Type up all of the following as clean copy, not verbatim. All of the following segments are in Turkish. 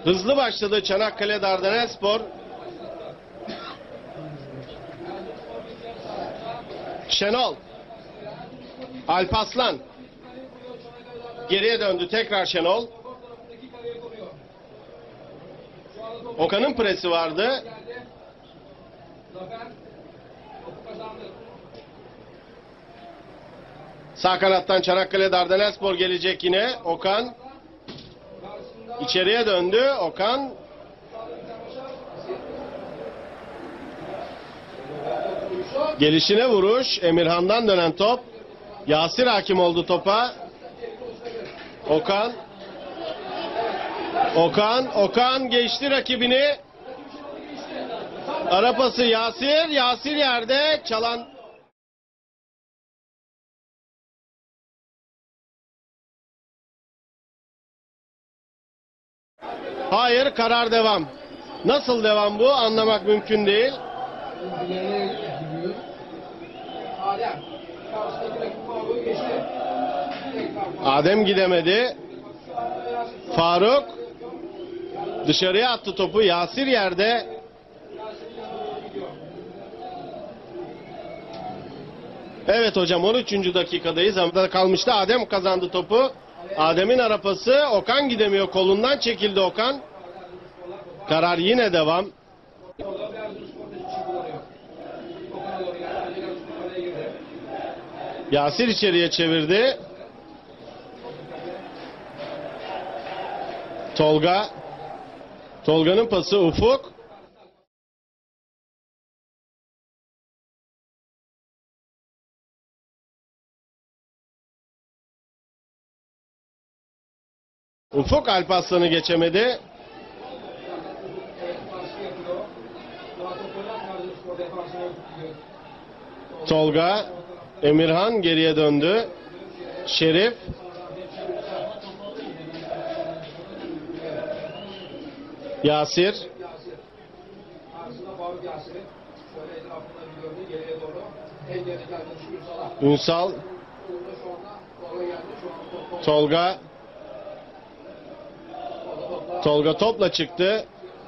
Hızlı başladı Çanakkale Dardanelspor. Şenol. Alparslan. Geriye döndü tekrar Şenol. Okan'ın presi vardı. Sağ kanattan Çanakkale Dardanelspor gelecek yine. Okan. İçeriye döndü. Okan. Gelişine vuruş. Emirhan'dan dönen top. Yasir hakim oldu topa. Okan. Okan geçti rakibini. Ara pası Yasir. Yasir yerde. Çalan. Hayır, karar devam. Nasıl devam bu? Anlamak mümkün değil. Adem gidemedi. Faruk dışarıya attı topu. Yasir yerde. Evet hocam, 13. dakikadayız. Ama kalmıştı. Adem kazandı topu. Adem'in arapası. Okan gidemiyor. Kolundan çekildi Okan. Karar yine devam. Yasir içeriye çevirdi. Tolga. Tolga'nın pası Ufuk. Ufuk Alparslan'ı geçemedi. Tolga. Emirhan geriye döndü. Şerif. Yasir. Ünsal. Tolga. Tolga topla çıktı.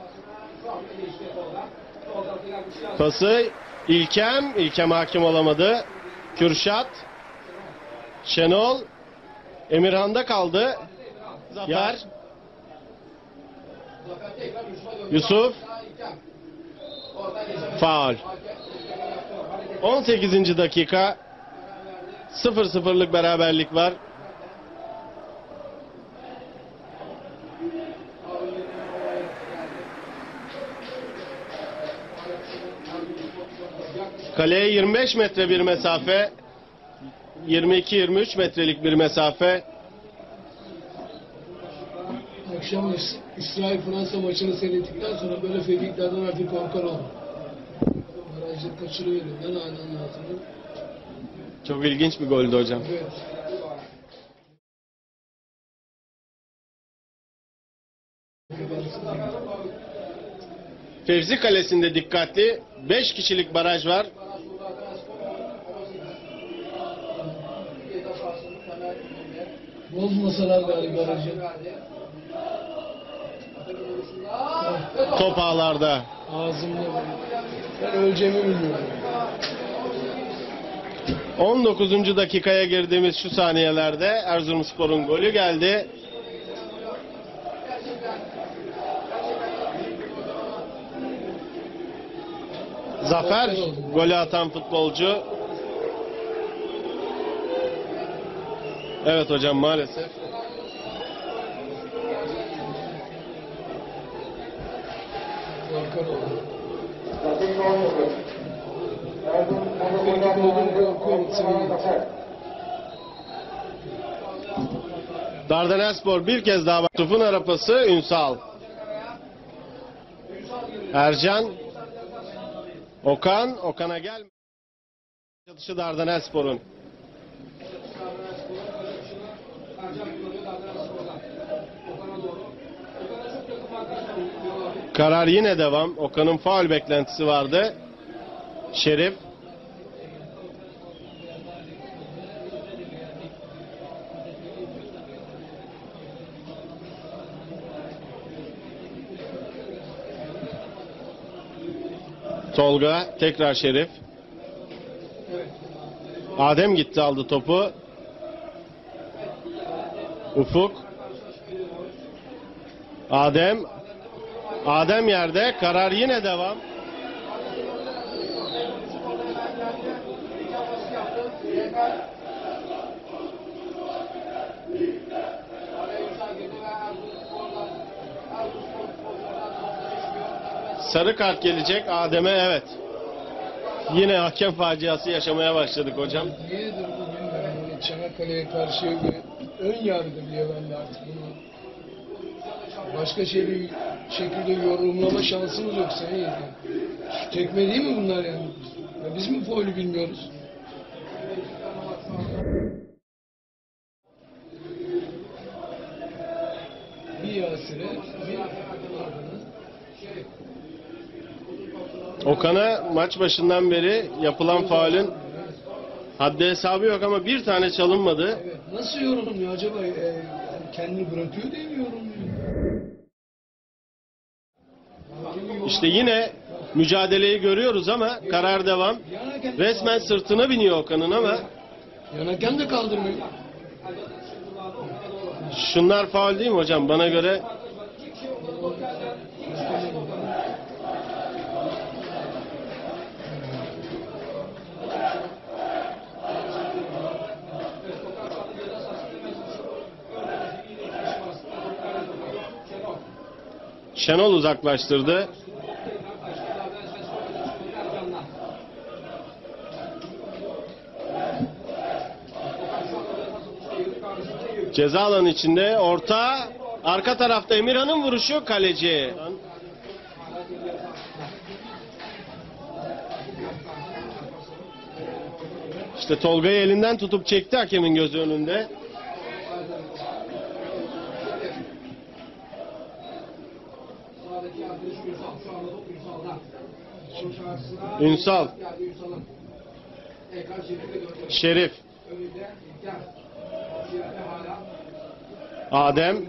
Pası İlkem. İlkem hakim olamadı. Kürşat. Şenol. Emirhan'da kaldı. Zafer. Yusuf. Faul. 18. dakika. 0-0'lık beraberlik var. Kaleye 25 metre bir mesafe. 22-23 metrelik bir mesafe. Akşam İsrail-Fransa maçını seyrettikten sonra böyle fevkiklerden artık korkar oldum. Barajları kaçırıveriyor. Ben aynen hatırlıyorum. Çok ilginç bir goldü hocam. Evet. Fevzi Kalesi'nde dikkatli. 5 kişilik baraj var. Bozmasalar galiba barajı. Top ağlarda. Ağzımda böyle. Ben öleceğimi bilmiyorum. 19. dakikaya girdiğimiz şu saniyelerde Erzurumspor'un golü geldi. Zafer golü atan futbolcu. Evet hocam, maalesef. Korkar oldum. Fevkik olduğunu korkuyorum. Sevindim. Dardanelspor bir kez daha bak. Tufun arapası Ünsal. Ercan. Okan. Okan'a gel. Çatışı Dardanelspor'un. Karar yine devam. Okan'ın faul beklentisi vardı. Şerif. Tolga tekrar Şerif. Adem gitti aldı topu. Ufuk. Adem. Adem yerde. Karar yine devam. Sarı kart gelecek Adem'e, evet. Yine hakem faciası yaşamaya başladık hocam. Niyedir bu bilmiyorum. Yani Çanakkale'ye karşı bir ön yargı diye ben de artık bunu başka şekilde yorumlama şansımız yok senin yani. Şu tekme değil mi bunlar yani? Ya biz mi faulü bilmiyoruz? Bir Yasir'e, bir Okan'a maç başından beri yapılan faulün haddi hesabı yok ama bir tane çalınmadı. Evet, nasıl yorumluyor acaba? Kendini bırakıyor diye mi yorumluyor? İşte yine mücadeleyi görüyoruz ama karar devam. Resmen sırtına biniyor Okan'ın ama Yanaken de kaldırmıyor. şunlar faul değil mi hocam? Bana göre Şenol uzaklaştırdı. Ceza alanı içinde orta, arka tarafta Emirhan'ın vuruşu, kaleci. İşte Tolga'yı elinden tutup çekti hakemin gözü önünde. Ünsal. Şerif. Adem.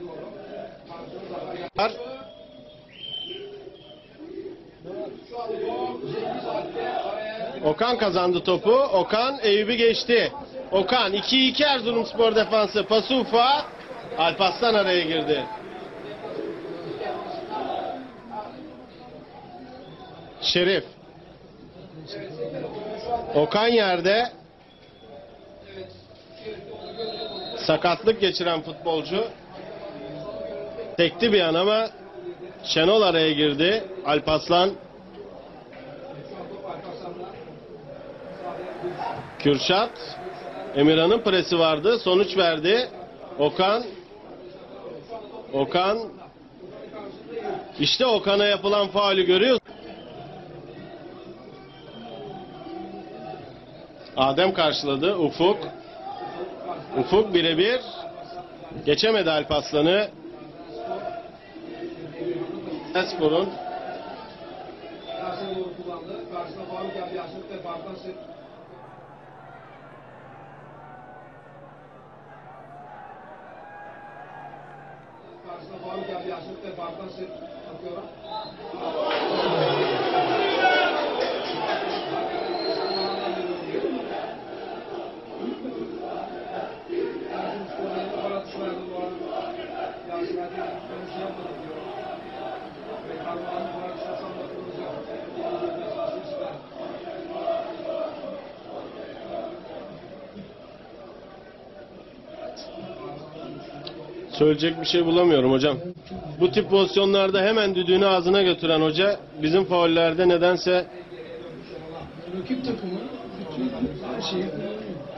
Okan kazandı topu. Okan Eyüp'ü geçti. Okan 2-2 Erzurumspor defansı. Pası Ufuk'a. Alparslan araya girdi. Şerif. Okan yerde. Sakatlık geçiren futbolcu. Tekti bir an ama Şenol araya girdi. Alparslan. Kürşat. Emirhan'ın presi vardı. Sonuç verdi. Okan. Okan. İşte Okan'a yapılan faulü görüyoruz. Adem karşıladı. Ufuk. Ufuk birebir. Geçemedi Alparslan'ı. Espor'un söyleyecek bir şey bulamıyorum hocam. Bu tip pozisyonlarda hemen düdüğünü ağzına götüren hoca bizim faullerde nedense Rakip takımı bütün her şeyi kullanıyor.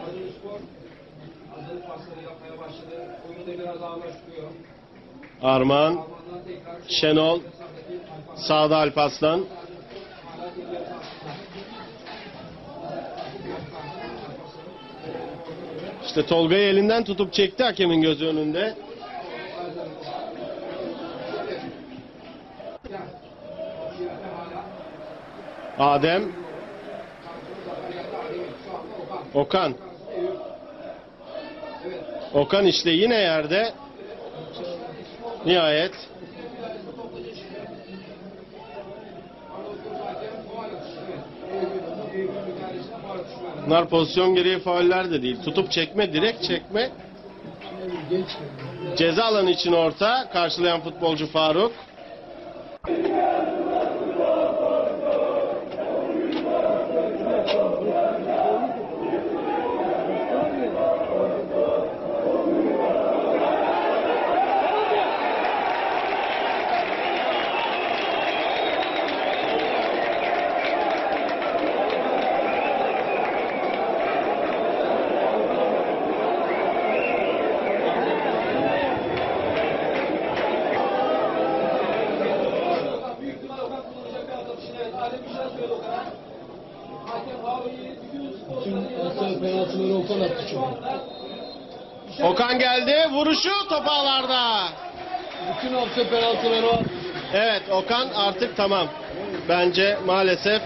Armağan, Şenol, sağda Alparslan. İşte Tolga'yı elinden tutup çekti hakemin gözü önünde. Adem. Okan. Okan işte yine yerde. Nihayet. Bunlar pozisyon gereği fauller de değil. Tutup çekme, direkt çekme. Genç. Ceza alanı için orta. Karşılayan futbolcu Faruk. Bütün orta penaltıları Okan attı çok. Okan geldi. Vuruşu top ağlarda. Bütün orta penaltıları o attı. Evet, Okan artık tamam. Bence maalesef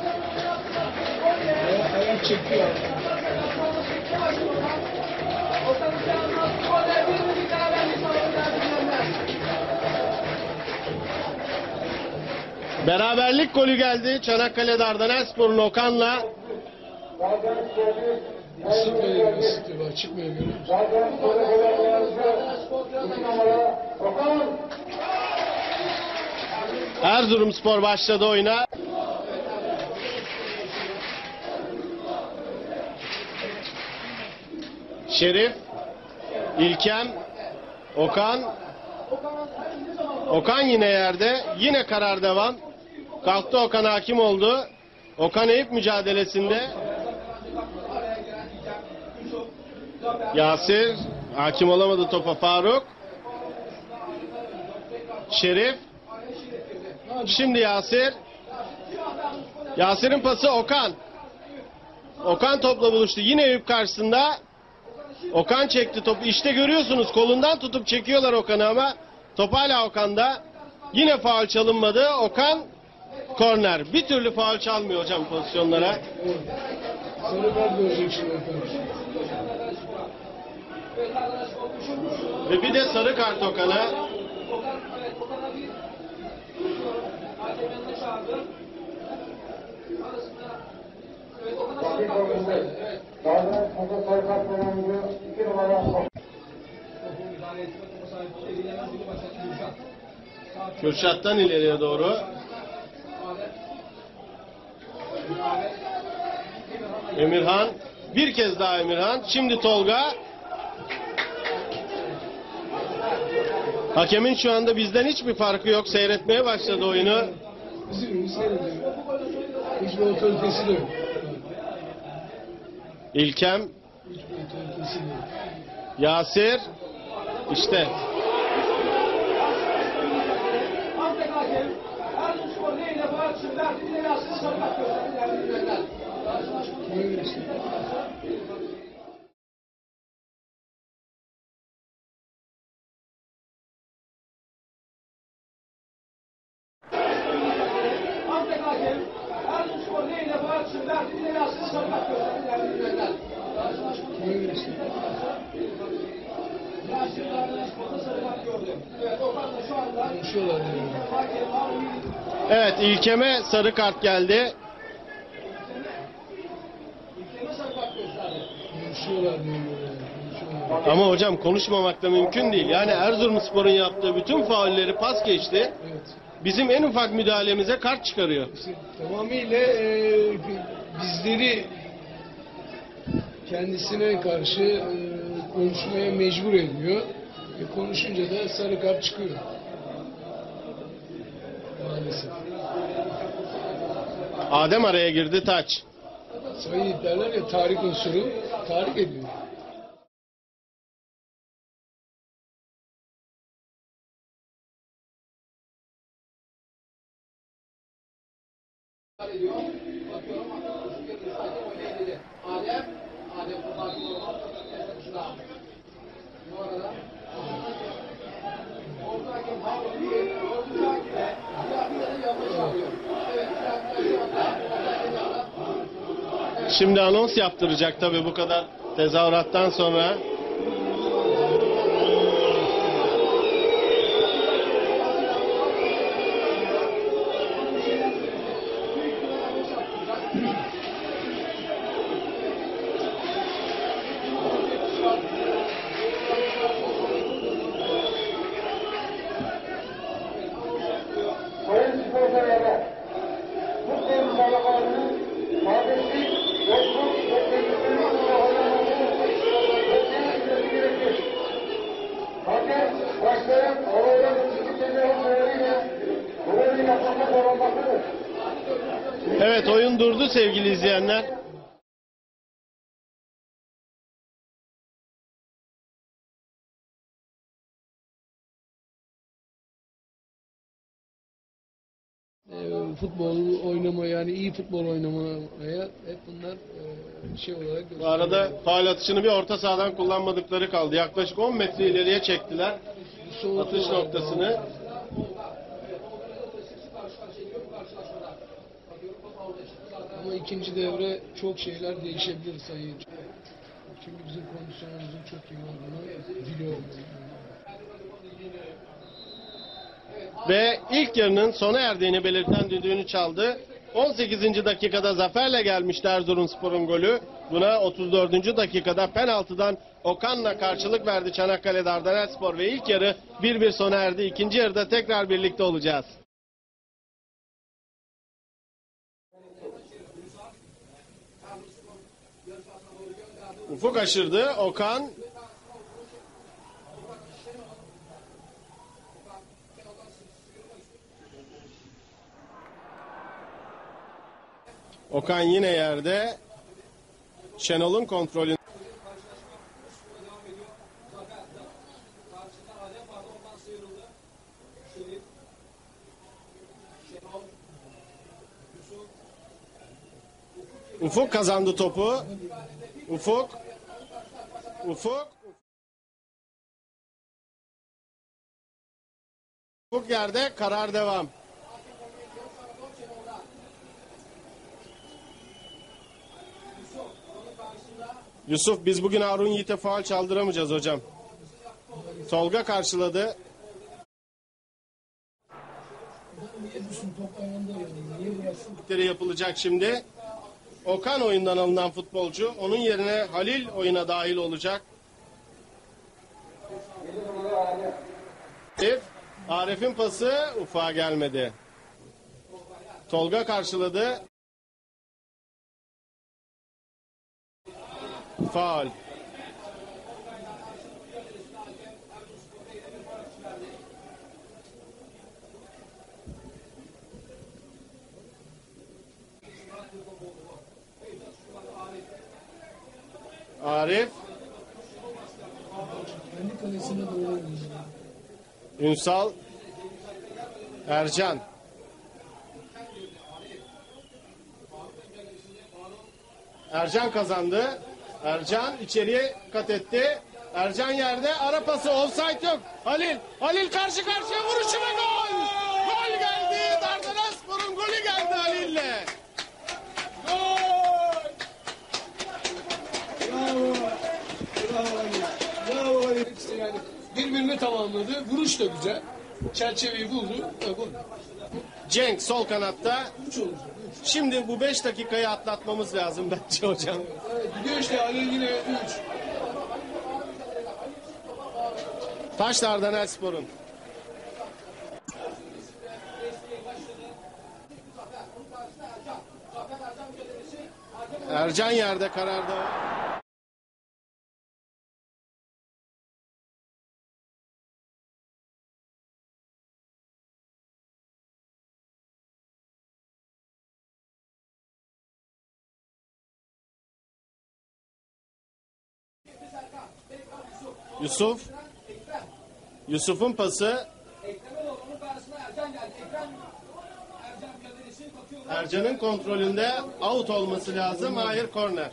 Ayak çekiyor. beraberlik golü geldi. Çanakkale Dardanelspor'un Okan'la. Isıtmıyor, ısıtıyor. Çıkmıyor, görüyor musun? Erzurumspor başladı oyuna. Şerif, İlkem, Okan. Okan yine yerde. Yine karar devam. Kalktı Okan, hakim oldu. Okan Eyüp mücadelesinde. Yasir hakim olamadı topa. Faruk. Şerif. Şimdi Yasir. Yasir'in pası Okan. Okan topla buluştu. Yine Eyüp karşısında. Okan çekti topu. İşte görüyorsunuz, kolundan tutup çekiyorlar Okan'ı ama top hala Okan'da. Yine faul çalınmadı. Okan korner. Bir türlü faul çalmıyor hocam pozisyonlara. Sarı kart görecek şimdi Okan. Ve bir de sarı kart Okan'a. Kürşat'tan ileriye doğru. Emirhan. Bir kez daha Emirhan. Şimdi Tolga. Hakemin şu anda bizden hiçbir farkı yok. Seyretmeye başladı oyunu. Bizim seyrediyor. Hiçbir otoritesi de yok. İlkem. Hiçbir otoritesi de yok. Yasir. İşte. Böyle işte. Böyle işte. Konuşuyorlar yani. Evet, İlkem'e sarı kart geldi. Konuşuyorlar böyle. Konuşuyorlar. Ama hocam konuşmamak da mümkün değil. Yani Erzurumspor'un yaptığı bütün faulleri pas geçti. Evet. Bizim en ufak müdahalemize kart çıkarıyor. İşte tamamıyla bizleri kendisine karşı konuşmaya mecbur ediyor. Konuşunca da sarı kart çıkıyor. Maalesef. Adem araya girdi, taç. Sayı derler ya, tahrik unsuru tahrik ediyor. Şimdi anons yaptıracak tabii bu kadar tezahürattan sonra. Evet, oyun durdu sevgili izleyenler. Futbol oynamaya, yani iyi futbol oynamaya hep bunlar şey olarak Bu arada gösteriyor. faul atışını bir orta sahadan kullanmadıkları kaldı. Yaklaşık 10 metre ileriye çektiler atış noktasını. Ama ikinci devre çok şeyler değişebilir sayın. Çünkü bizim kondisyonumuzun çok iyi olduğunu biliyorum. Ve ilk yarının sona erdiğini belirten düdüğünü çaldı. 18. dakikada zaferle gelmişti Erzurumspor'un golü. Buna 34. dakikada penaltıdan Okan'la karşılık verdi Çanakkale Dardanelspor ve ilk yarı 1-1 sona erdi. İkinci yarıda tekrar birlikte olacağız. Ufuk aşırdı. Okan Okan yine yerde. Şenol'un kontrolü. Ufuk kazandı topu. Ufuk. Ufuk yerde, karar devam. Yusuf, biz bugün Harun Yiğit'e faul çaldıramayacağız hocam. Tolga karşıladı. Yapılacak şimdi. Okan oyundan alınan futbolcu. Onun yerine Halil oyuna dahil olacak. Arif'in pası Ufuk'a gelmedi. Tolga karşıladı. Faul. Arif. Kendi kalesine doğru oynuyor. Ünsal. Ercan. Ercan kazandı. Ercan içeriye kat etti. Ercan yerde, ara pası, offside yok. Halil karşı karşıya, vuruşu ve gol! Gol geldi. Dardanelspor'un golü geldi Halil'le. Bravo! Bravo! İşte yani birbirini tamamladı. Vuruş da güzel. Çerçeveyi buldu. Gol. Cenk sol kanatta. 3 oldu. Şimdi bu 5 dakikayı atlatmamız lazım bence hocam. Evet, gidiyor işte Halil yine 3. Taş Dardanelspor'un. Ercan yerde, kararda. Yusuf'un pası. Ercan'ın kontrolünde, out olması lazım. Hayır, korner.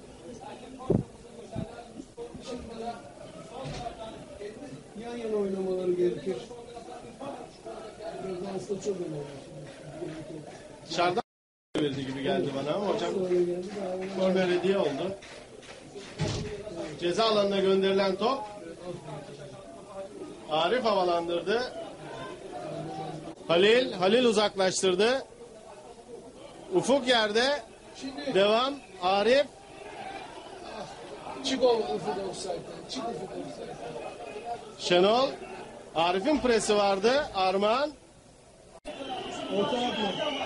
Yan yana oynamaları gerekir. Biraz aslında çok önemli. Dışarıdan verdi gibi geldi bana ama hocam Sonra geldi daha korner hediye oldu. Ceza alanına gönderilen top. Arif havalandırdı. Halil uzaklaştırdı. Ufuk yerde. Şimdi Devam. Arif. çık Ufuk offside'den. Çık Ufuk offside'den. Şenol. Arif'in presi vardı. Armağan. Orta yapma.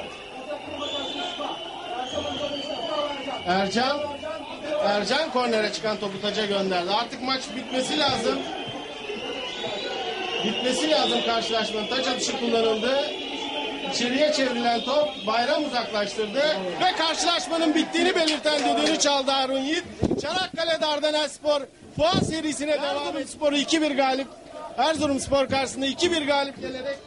Ercan kornere çıkan topu taca gönderdi. Artık maç bitmesi lazım. Bitmesi lazım karşılaşmanın. Taç atışı kullanıldı. İçeriye çevrilen top Bayram uzaklaştırdı ve karşılaşmanın bittiğini belirten düdüğünü çaldı Harun Yiğit. Çanakkale Dardanelspor puan serisine devam et. Sporu 2-1 galip. Erzurumspor karşısında 2-1 galip gelerek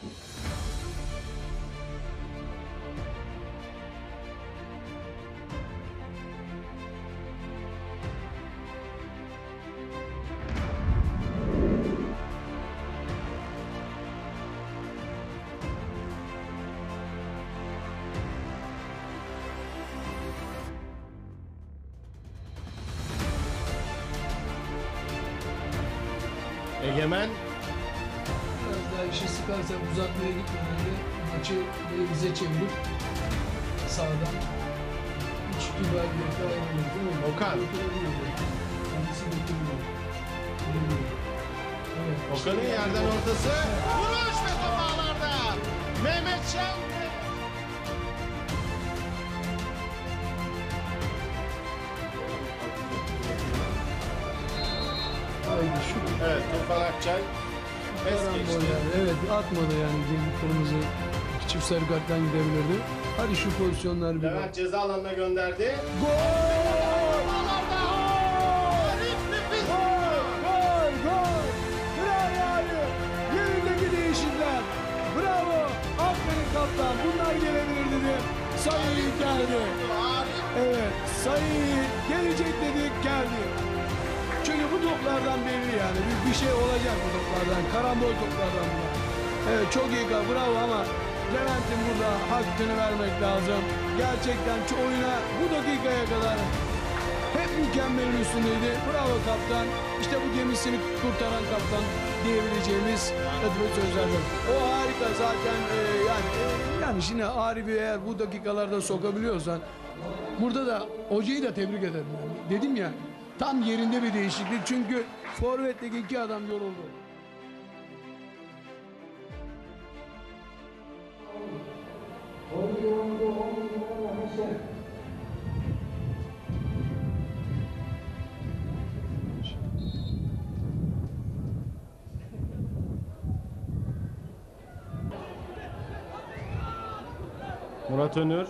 Egemen Biraz daha işi sıkarsak uzatmaya gitmeden de maçı bize çevirip sağdan 3-2 galibiyete ayrılır değil mi? Okan. Kendisi götürmüyor. Evet. Okan'ın yerden ortası. Vuruş ve top ağlarda. Mehmet Şen. Haydi şu Evet, Tufan Akçay. Es karambol geçti. yani. Evet atmadı yani. Kırmızı çift sarı karttan gidebilirdi. Hadi şu pozisyonlar bir bak. Levent ceza alanına gönderdi. Gol! Gol! Gol! Bravo abi! Yerindeki değişikler. Bravo! Aferin kaptan. Bunlar gelebilir dedi. Sayı geldi. Evet. Sayı gelecek dedik geldi. Çünkü bu toplardan belli yani. Bir şey olacak bu toplardan. Karambol toplardan bunlar. Evet çok iyi bravo ama Levent'in burada hakkını vermek lazım. Gerçekten şu oyuna bu dakikaya kadar hep mükemmelin üstündeydi. Bravo kaptan. İşte bu gemisini kurtaran kaptan diyebileceğimiz ödül sözlerdir. O harika zaten yani şimdi Arif'i eğer bu dakikalarda sokabiliyorsan burada da hocayı da tebrik ederim. Yani. Dedim ya tam yerinde bir değişiklik çünkü forvetteki 2 adam yoruldu. Murat Önür.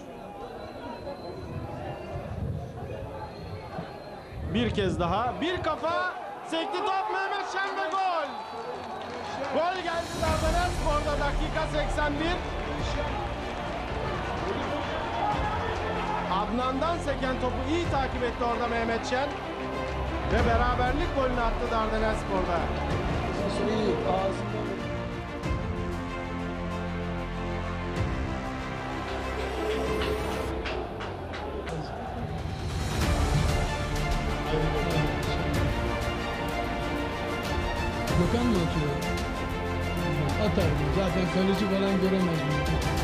Bir kez daha. Bir kafa. Sekti top Mehmet Şen ve gol. Gol geldi Dardanelspor'da dakika 81. Adnan'dan seken topu iyi takip etti orada Mehmet Şen. Ve beraberlik golünü attı Dardanelspor'da. Gökhan mı atıyor? Atar. Zaten kaleci falan göremez bunu.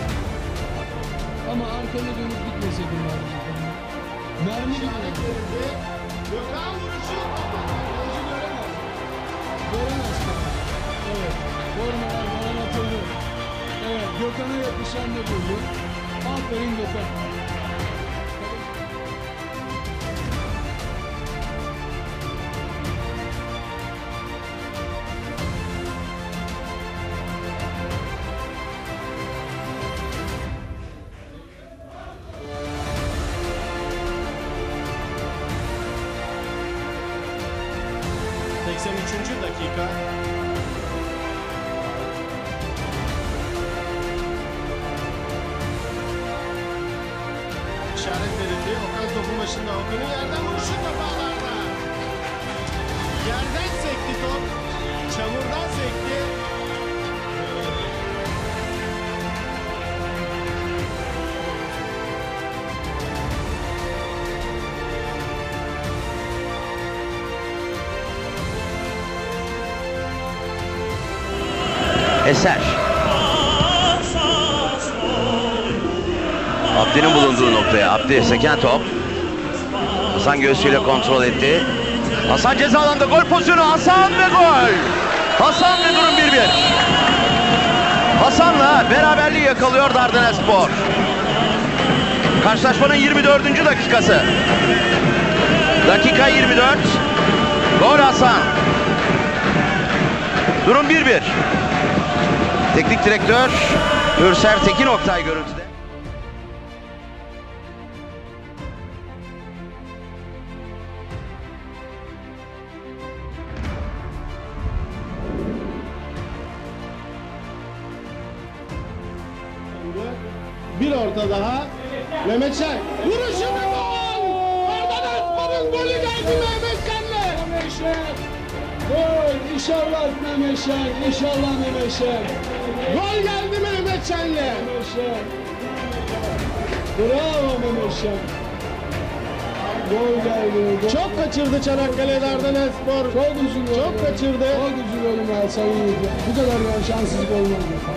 Ama arkana dönüp gitmeseydim lazım. Mermi gibi. Gökhan vuruşu. Kaleci göremez. Göremez. Evet. Formalar falan atıldı. Evet. Gökhan'a yapışan da buldu. Aferin Gökhan. dakika. İşaret verildi. Okan topun başında. Okan'ın yerden vuruşu kapağlarda. Yerden sekti top. Çamurdan sekti. Eser. Abdi'nin bulunduğu noktaya. Abdi seken top. Hasan göğsüyle kontrol etti. Hasan ceza alanında gol pozisyonu. Hasan ve gol. Hasan ve durum 1-1. Hasan'la beraberliği yakalıyor Dardanelspor. Karşılaşmanın 24. dakikası. Dakika 24. Gol Hasan. Durum 1-1. Teknik direktör Hürser Tekin Oktay görüntüde. Bir orta daha. Mehmet Şen. Vuruşu ve gol! Ardahanspor'un golü geldi Mehmet Şen'le. Mehmet Şen. Gol. İnşallah Mehmet Şen. İnşallah Mehmet Şen. Gol geldi Mehmet Şen'le. Mehmet Şen. Bravo Mehmet Şen. Gol geldi. Gol. Çok kaçırdı Çanakkale'de Ardahanspor. Çok üzülüyorum. Çok kaçırdı. Çok üzülüyorum ya sayın. Bu kadar ya şanssızlık olmaz.